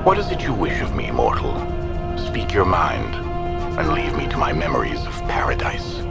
What is it you wish of me, mortal? Speak your mind, and leave me to my memories of paradise.